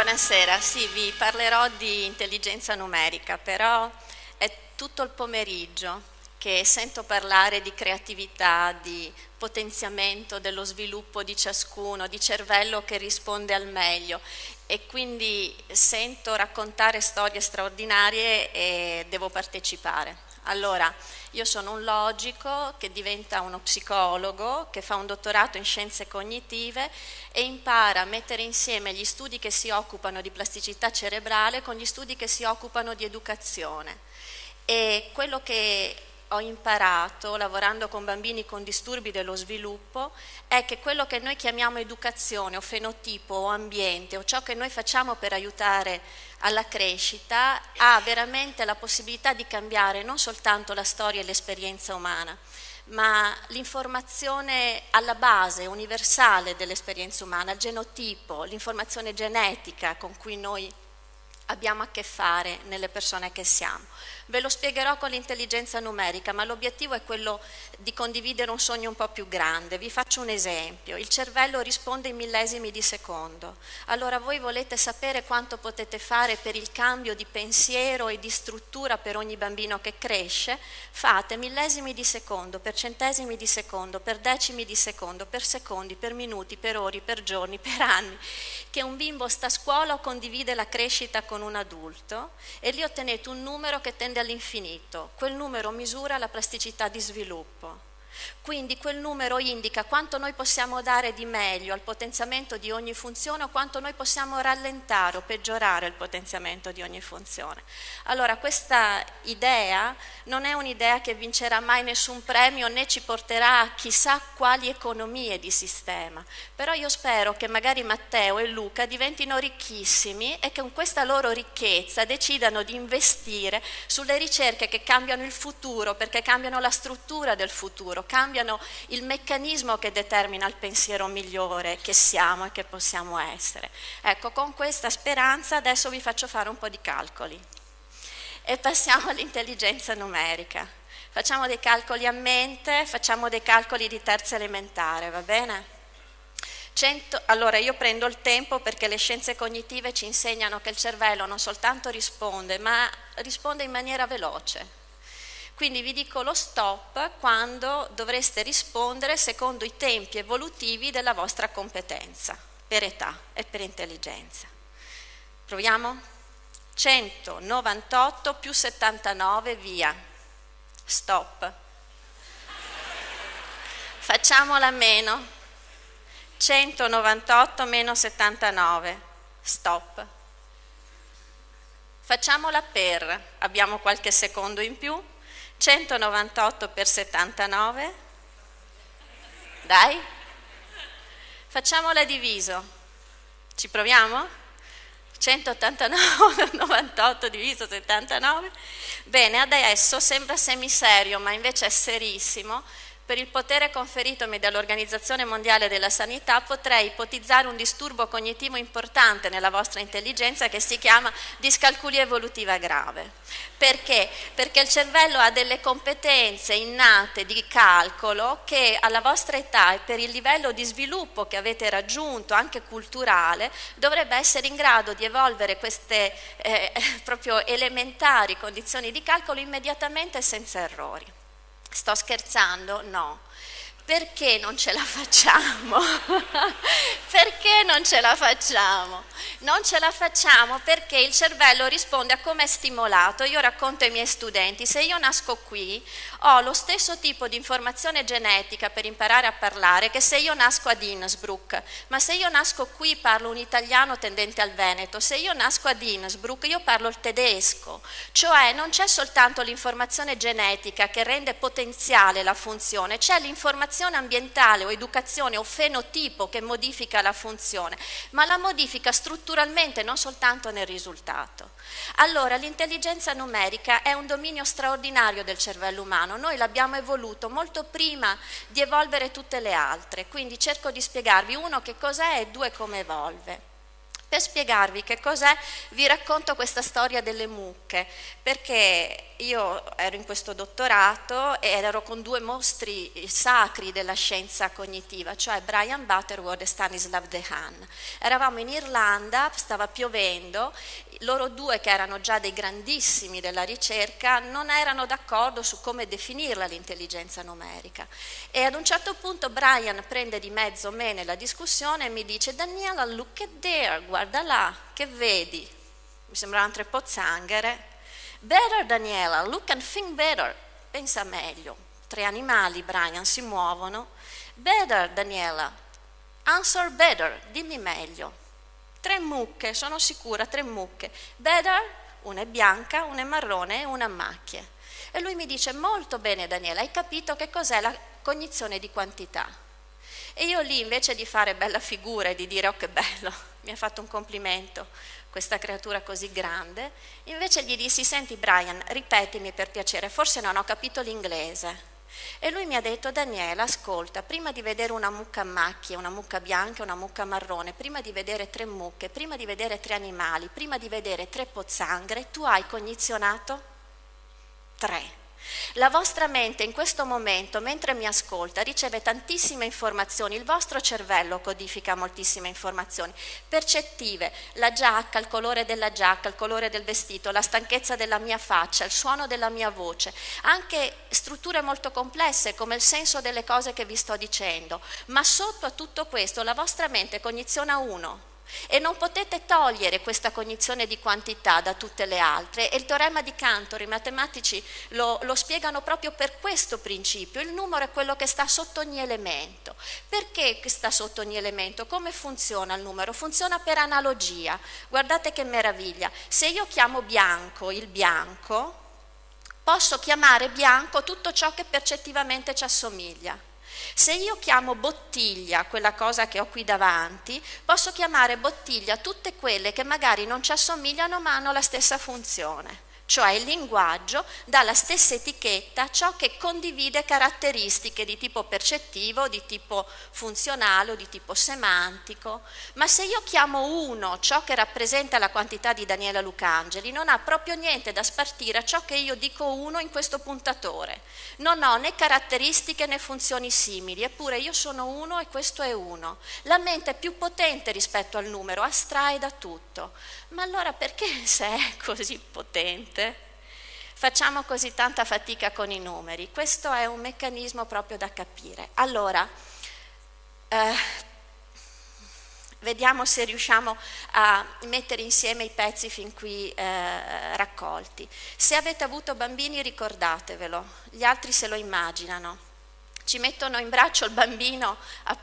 Buonasera, sì, vi parlerò di intelligenza numerica, però è tutto il pomeriggio che sento parlare di creatività, di potenziamento dello sviluppo di ciascuno, di cervello che risponde al meglio, e quindi sento raccontare storie straordinarie e devo partecipare. Allora, io sono un logico che diventa uno psicologo, che fa un dottorato in scienze cognitive e impara a mettere insieme gli studi che si occupano di plasticità cerebrale con gli studi che si occupano di educazione. E quello che ho imparato lavorando con bambini con disturbi dello sviluppo è che quello che noi chiamiamo educazione o fenotipo o ambiente o ciò che noi facciamo per aiutare alla crescita ha veramente la possibilità di cambiare non soltanto la storia e l'esperienza umana, ma l'informazione alla base, universale dell'esperienza umana, il genotipo, l'informazione genetica con cui noi abbiamo a che fare nelle persone che siamo. Ve lo spiegherò con l'intelligenza numerica, ma l'obiettivo è quello di condividere un sogno un po' più grande. Vi faccio un esempio. Il cervello risponde in millesimi di secondo. Allora voi volete sapere quanto potete fare per il cambio di pensiero e di struttura per ogni bambino che cresce? Fate millesimi di secondo, per centesimi di secondo, per decimi di secondo, per secondi, per minuti, per ore, per giorni, per anni, che un bimbo sta a scuola o condivide la crescita con un adulto, e lì ottenete un numero che tende all'infinito. Quel numero misura la plasticità di sviluppo. Quindi quel numero indica quanto noi possiamo dare di meglio al potenziamento di ogni funzione o quanto noi possiamo rallentare o peggiorare il potenziamento di ogni funzione. Allora questa idea non è un'idea che vincerà mai nessun premio né ci porterà a chissà quali economie di sistema, però io spero che magari Matteo e Luca diventino ricchissimi e che con questa loro ricchezza decidano di investire sulle ricerche che cambiano il futuro, perché cambiano la struttura del futuro, cambiano il meccanismo che determina il pensiero migliore che siamo e che possiamo essere. Ecco, con questa speranza adesso vi faccio fare un po' di calcoli e passiamo all'intelligenza numerica. Facciamo dei calcoli a mente, facciamo dei calcoli di terza elementare, va bene? Allora io prendo il tempo perché le scienze cognitive ci insegnano che il cervello non soltanto risponde, ma risponde in maniera veloce. Quindi vi dico lo stop quando dovreste rispondere secondo i tempi evolutivi della vostra competenza, per età e per intelligenza. Proviamo? 198 più 79, via. Stop. Facciamola meno. 198 meno 79. Stop. Facciamola per. Abbiamo qualche secondo in più. 198 per 79, dai, facciamola diviso, ci proviamo? 189, 98 diviso 79, bene, adesso sembra semiserio ma invece è serissimo. Per il potere conferitomi dall'Organizzazione Mondiale della Sanità potrei ipotizzare un disturbo cognitivo importante nella vostra intelligenza che si chiama discalculia evolutiva grave. Perché? Perché il cervello ha delle competenze innate di calcolo che alla vostra età e per il livello di sviluppo che avete raggiunto, anche culturale, dovrebbe essere in grado di evolvere queste proprio elementari condizioni di calcolo immediatamente e senza errori. Sto scherzando? No. Perché non ce la facciamo? Perché non ce la facciamo? Non ce la facciamo perché il cervello risponde a come è stimolato. Io racconto ai miei studenti, se io nasco qui ho lo stesso tipo di informazione genetica per imparare a parlare che se io nasco ad Innsbruck, ma se io nasco qui parlo un italiano tendente al veneto, se io nasco ad Innsbruck io parlo il tedesco, cioè non c'è soltanto l'informazione genetica che rende potenziale la funzione, c'è l'informazione ambientale o educazione o fenotipo che modifica la funzione, ma la modifica strutturalmente, non soltanto nel risultato. Allora l'intelligenza numerica è un dominio straordinario del cervello umano, noi l'abbiamo evoluto molto prima di evolvere tutte le altre, quindi cerco di spiegarvi uno che cos'è e due come evolve. Per spiegarvi che cos'è, vi racconto questa storia delle mucche, perché io ero in questo dottorato ed ero con due mostri sacri della scienza cognitiva, cioè Brian Butterworth e Stanislav Dehaene. Eravamo in Irlanda, stava piovendo, loro due che erano già dei grandissimi della ricerca non erano d'accordo su come definirla l'intelligenza numerica, e ad un certo punto Brian prende di mezzo me nella discussione e mi dice: Daniela, look at there, guarda là, che vedi? Mi sembravano tre pozzanghere. Better, Daniela, look and think better, pensa meglio. Tre animali, Brian, si muovono. Better, Daniela, answer better, dimmi meglio. Tre mucche, sono sicura, tre mucche. Better, una è bianca, una è marrone e una a macchie. E lui mi dice: molto bene, Daniela, hai capito che cos'è la cognizione di quantità? E io lì, invece di fare bella figura e di dire: oh che bello, mi ha fatto un complimento questa creatura così grande, invece gli dissi: senti Brian, ripetimi per piacere, forse non ho capito l'inglese. E lui mi ha detto: Daniela, ascolta, prima di vedere una mucca a macchie, una mucca bianca e una mucca marrone, prima di vedere tre mucche, prima di vedere tre animali, prima di vedere tre pozzanghere, tu hai cognizionato tre. La vostra mente in questo momento, mentre mi ascolta, riceve tantissime informazioni, il vostro cervello codifica moltissime informazioni, percettive, la giacca, il colore della giacca, il colore del vestito, la stanchezza della mia faccia, il suono della mia voce, anche strutture molto complesse come il senso delle cose che vi sto dicendo, ma sotto a tutto questo la vostra mente cogniziona uno. E non potete togliere questa cognizione di quantità da tutte le altre, e il teorema di Cantor i matematici lo spiegano proprio per questo principio. Il numero è quello che sta sotto ogni elemento. Perché sta sotto ogni elemento? Come funziona il numero? Funziona per analogia. Guardate che meraviglia, se io chiamo bianco il bianco, posso chiamare bianco tutto ciò che percettivamente ci assomiglia. Se io chiamo bottiglia quella cosa che ho qui davanti, posso chiamare bottiglia tutte quelle che magari non ci assomigliano ma hanno la stessa funzione. Cioè il linguaggio dà la stessa etichetta a ciò che condivide caratteristiche di tipo percettivo, di tipo funzionale o di tipo semantico. Ma se io chiamo uno ciò che rappresenta la quantità di Daniela Lucangeli, non ha proprio niente da spartire a ciò che io dico uno in questo puntatore. Non ho né caratteristiche né funzioni simili, eppure io sono uno e questo è uno. La mente è più potente rispetto al numero, astrae da tutto. Ma allora perché, se è così potente, facciamo così tanta fatica con i numeri? Questo è un meccanismo proprio da capire. Allora, vediamo se riusciamo a mettere insieme i pezzi fin qui raccolti. Se avete avuto bambini, ricordatevelo, gli altri se lo immaginano. Ci mettono in braccio il bambino a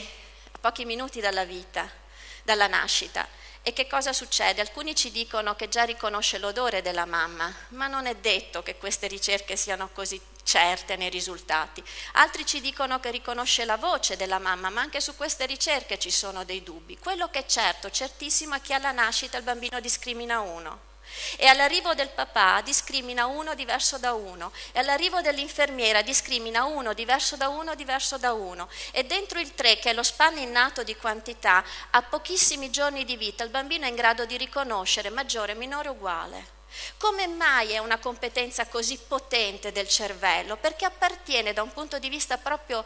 pochi minuti dalla vita, dalla nascita. E che cosa succede? Alcuni ci dicono che già riconosce l'odore della mamma, ma non è detto che queste ricerche siano così certe nei risultati. Altri ci dicono che riconosce la voce della mamma, ma anche su queste ricerche ci sono dei dubbi. Quello che è certo, certissimo, è che alla nascita il bambino discrimina uno. E all'arrivo del papà discrimina uno diverso da uno, e all'arrivo dell'infermiera discrimina uno diverso da uno, diverso da uno, e dentro il 3, che è lo spanno innato di quantità, a pochissimi giorni di vita il bambino è in grado di riconoscere maggiore, minore, uguale. Come mai è una competenza così potente del cervello? Perché appartiene da un punto di vista proprio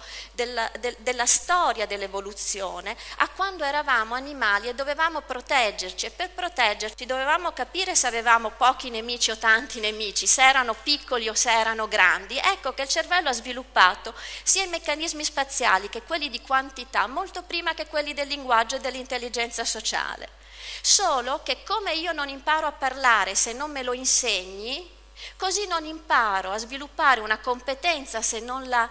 della storia dell'evoluzione a quando eravamo animali e dovevamo proteggerci, e per proteggerci dovevamo capire se avevamo pochi nemici o tanti nemici, se erano piccoli o se erano grandi. Ecco che il cervello ha sviluppato sia i meccanismi spaziali che quelli di quantità molto prima che quelli del linguaggio e dell'intelligenza sociale. Solo che come io non imparo a parlare se non me lo insegni, così non imparo a sviluppare una competenza se non la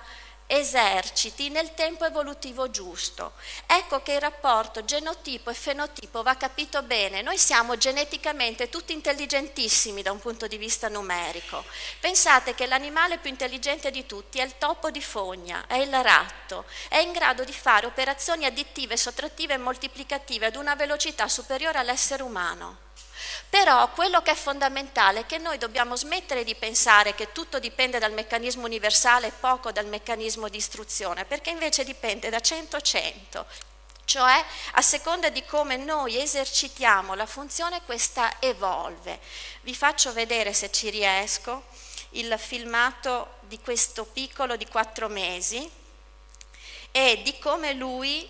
eserciti nel tempo evolutivo giusto. Ecco che il rapporto genotipo e fenotipo va capito bene. Noi siamo geneticamente tutti intelligentissimi da un punto di vista numerico. Pensate che l'animale più intelligente di tutti è il topo di fogna, è il ratto, è in grado di fare operazioni additive, sottrattive e moltiplicative ad una velocità superiore all'essere umano. Però quello che è fondamentale è che noi dobbiamo smettere di pensare che tutto dipende dal meccanismo universale e poco dal meccanismo di istruzione, perché invece dipende da 100 a 100. Cioè, a seconda di come noi esercitiamo la funzione, questa evolve. Vi faccio vedere, se ci riesco, il filmato di questo piccolo di 4 mesi e di come lui,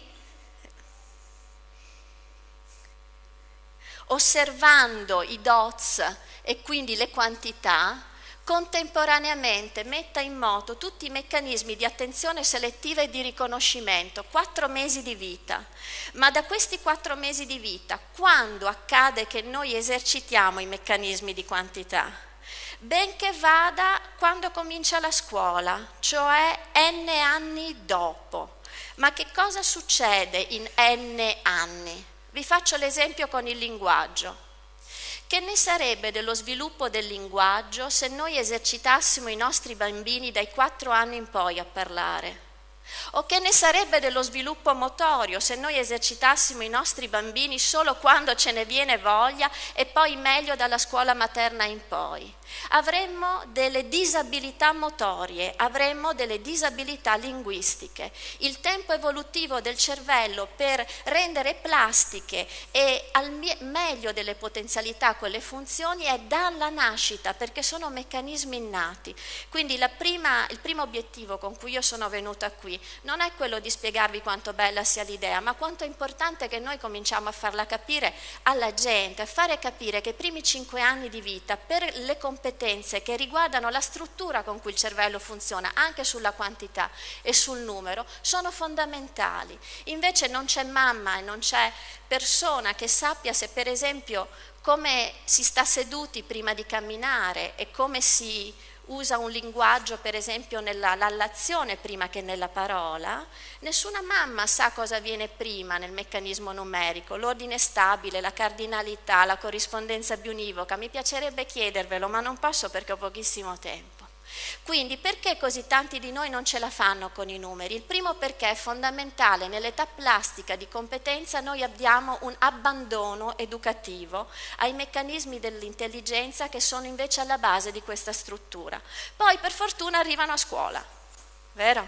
osservando i dots e quindi le quantità, contemporaneamente metta in moto tutti i meccanismi di attenzione selettiva e di riconoscimento. 4 mesi di vita. Ma da questi 4 mesi di vita, quando accade che noi esercitiamo i meccanismi di quantità? Benché vada quando comincia la scuola, cioè n anni dopo. Ma che cosa succede in n anni? Vi faccio l'esempio con il linguaggio. Che ne sarebbe dello sviluppo del linguaggio se noi esercitassimo i nostri bambini dai 4 anni in poi a parlare? O che ne sarebbe dello sviluppo motorio se noi esercitassimo i nostri bambini solo quando ce ne viene voglia e poi meglio dalla scuola materna in poi? Avremmo delle disabilità motorie, avremmo delle disabilità linguistiche. Il tempo evolutivo del cervello per rendere plastiche e al meglio delle potenzialità quelle funzioni è dalla nascita, perché sono meccanismi innati. Quindi il primo obiettivo con cui io sono venuta qui non è quello di spiegarvi quanto bella sia l'idea, ma quanto è importante che noi cominciamo a farla capire alla gente, a fare capire che i primi 5 anni di vita, per le competenze che riguardano la struttura con cui il cervello funziona, anche sulla quantità e sul numero, sono fondamentali. Invece non c'è mamma e non c'è persona che sappia se, per esempio, come si sta seduti prima di camminare e come si usa un linguaggio, per esempio, nell'allazione prima che nella parola. Nessuna mamma sa cosa viene prima nel meccanismo numerico, l'ordine stabile, la cardinalità, la corrispondenza biunivoca. Mi piacerebbe chiedervelo, ma non posso perché ho pochissimo tempo. Quindi perché così tanti di noi non ce la fanno con i numeri? Il primo perché è fondamentale, nell'età plastica di competenza noi abbiamo un abbandono educativo ai meccanismi dell'intelligenza che sono invece alla base di questa struttura. Poi per fortuna arrivano a scuola, vero?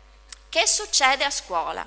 Che succede a scuola?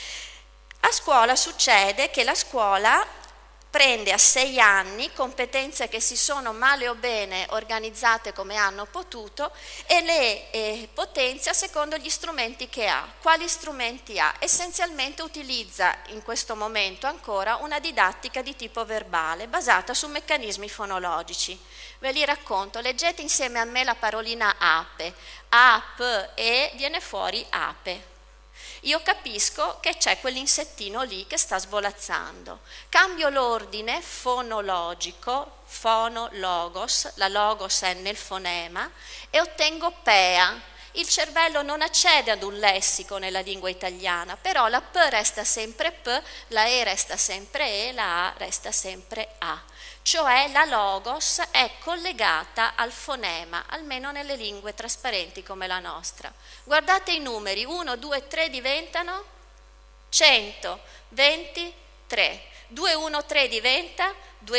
A scuola succede che la scuola prende a 6 anni competenze che si sono male o bene organizzate come hanno potuto e le potenzia secondo gli strumenti che ha. Quali strumenti ha? Essenzialmente utilizza in questo momento ancora una didattica di tipo verbale basata su meccanismi fonologici. Ve li racconto, leggete insieme a me la parolina ape. A, P, E, viene fuori ape. Io capisco che c'è quell'insettino lì che sta svolazzando. Cambio l'ordine fonologico, fono, logos, la logos è nel fonema, e ottengo pea. Il cervello non accede ad un lessico nella lingua italiana, però la P resta sempre P, la E resta sempre E, la A resta sempre A. Cioè la logos è collegata al fonema, almeno nelle lingue trasparenti come la nostra. Guardate i numeri, 1, 2, 3 diventano 123, 2, 1, 3 diventa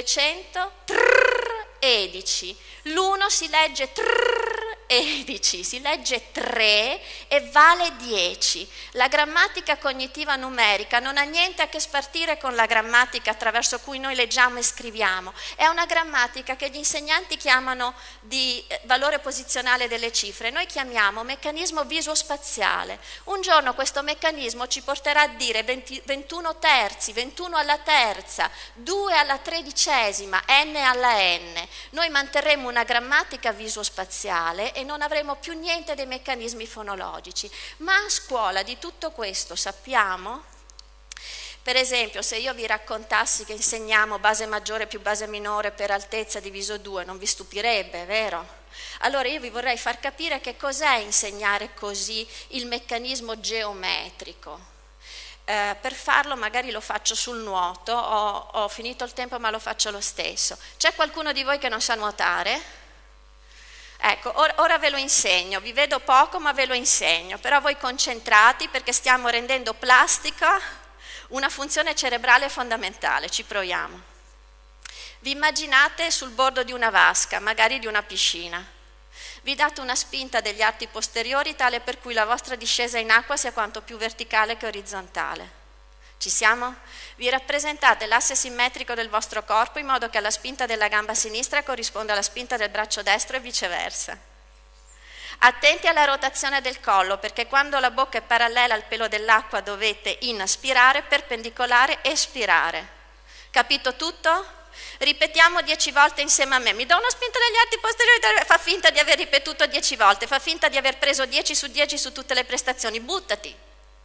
213, l'1 si legge 13, si legge 3 e vale 10. La grammatica cognitiva numerica non ha niente a che spartire con la grammatica attraverso cui noi leggiamo e scriviamo. È una grammatica che gli insegnanti chiamano di valore posizionale delle cifre. Noi chiamiamo meccanismo visuospaziale. Un giorno questo meccanismo ci porterà a dire 21 terzi, 21 alla terza, 2 alla tredicesima, n alla n. Noi manterremo una grammatica visuospaziale e non avremo più niente dei meccanismi fonologici. Ma a scuola di tutto questo sappiamo? Per esempio, se io vi raccontassi che insegniamo base maggiore più base minore per altezza diviso 2, non vi stupirebbe, vero? Allora io vi vorrei far capire che cos'è insegnare così il meccanismo geometrico. Per farlo magari lo faccio sul nuoto, ho finito il tempo ma lo faccio lo stesso. C'è qualcuno di voi che non sa nuotare? Ecco, ora ve lo insegno, vi vedo poco ma ve lo insegno, però voi concentrati perché stiamo rendendo plastica una funzione cerebrale fondamentale, ci proviamo. Vi immaginate sul bordo di una vasca, magari di una piscina, vi date una spinta degli arti posteriori tale per cui la vostra discesa in acqua sia quanto più verticale che orizzontale. Ci siamo? Vi rappresentate l'asse simmetrico del vostro corpo in modo che la spinta della gamba sinistra corrisponda alla spinta del braccio destro e viceversa. Attenti alla rotazione del collo, perché quando la bocca è parallela al pelo dell'acqua dovete inspirare, perpendicolare, espirare. Capito tutto? Ripetiamo 10 volte insieme a me. Mi do una spinta degli arti posteriori, fa finta di aver ripetuto 10 volte, fa finta di aver preso 10 su 10 su tutte le prestazioni, buttati.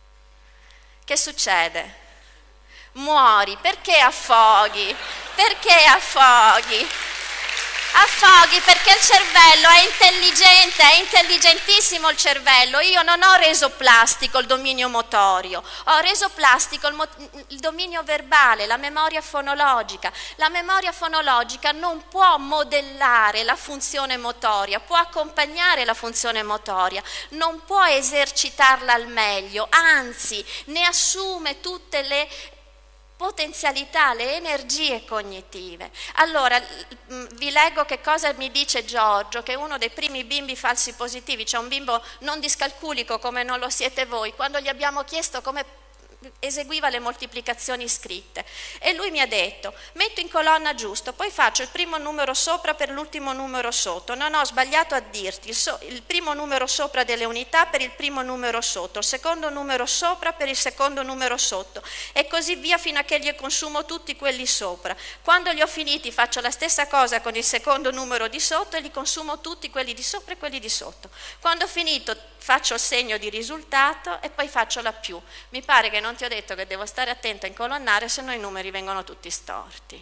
Che succede? Muori. Perché affoghi? Perché affoghi? Affoghi perché il cervello è intelligente, è intelligentissimo il cervello. Io non ho reso plastico il dominio motorio, ho reso plastico il dominio verbale, la memoria fonologica. La memoria fonologica non può modellare la funzione motoria, può accompagnare la funzione motoria, non può esercitarla al meglio, anzi ne assume tutte le potenzialità, le energie cognitive. Allora, vi leggo che cosa mi dice Giorgio, che è uno dei primi bimbi falsi positivi, cioè un bimbo non discalculico come non lo siete voi, quando gli abbiamo chiesto come eseguiva le moltiplicazioni scritte e lui mi ha detto: metto in colonna giusto, poi faccio il primo numero sopra per l'ultimo numero sotto, non ho sbagliato a dirti il primo numero sopra delle unità per il primo numero sotto, il secondo numero sopra per il secondo numero sotto e così via fino a che gli consumo tutti quelli sopra. Quando li ho finiti faccio la stessa cosa con il secondo numero di sotto e li consumo tutti quelli di sopra e quelli di sotto. Quando ho finito faccio il segno di risultato e poi faccio la più. Mi pare che non ti ho detto che devo stare attento a incolonnare, se no i numeri vengono tutti storti.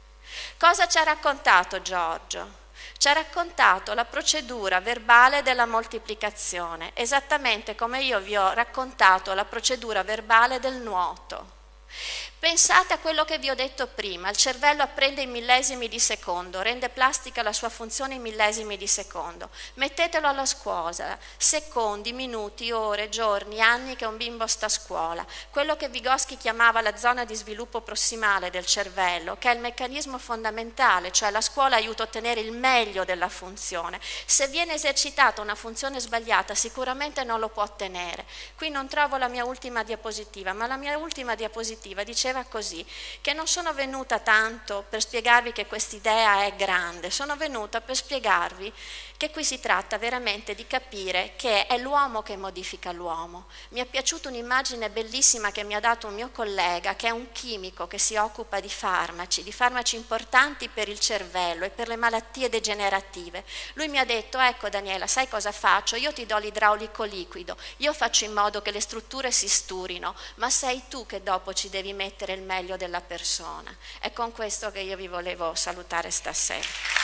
Cosa ci ha raccontato Giorgio? Ci ha raccontato la procedura verbale della moltiplicazione, esattamente come io vi ho raccontato la procedura verbale del nuoto. Pensate a quello che vi ho detto prima, il cervello apprende in millesimi di secondo, rende plastica la sua funzione in millesimi di secondo. Mettetelo alla scuola, secondi, minuti, ore, giorni, anni che un bimbo sta a scuola. Quello che Vygotsky chiamava la zona di sviluppo prossimale del cervello, che è il meccanismo fondamentale, cioè la scuola aiuta a ottenere il meglio della funzione. Se viene esercitata una funzione sbagliata sicuramente non lo può ottenere. Qui non trovo la mia ultima diapositiva, ma la mia ultima diapositiva diceva così, che non sono venuta tanto per spiegarvi che quest'idea è grande, sono venuta per spiegarvi che qui si tratta veramente di capire che è l'uomo che modifica l'uomo. Mi è piaciuta un'immagine bellissima che mi ha dato un mio collega, che è un chimico che si occupa di farmaci importanti per il cervello e per le malattie degenerative. Lui mi ha detto: ecco Daniela, sai cosa faccio? Io ti do l'idraulico liquido, io faccio in modo che le strutture si sturino, ma sei tu che dopo ci devi mettere il meglio della persona. È con questo che io vi volevo salutare stasera.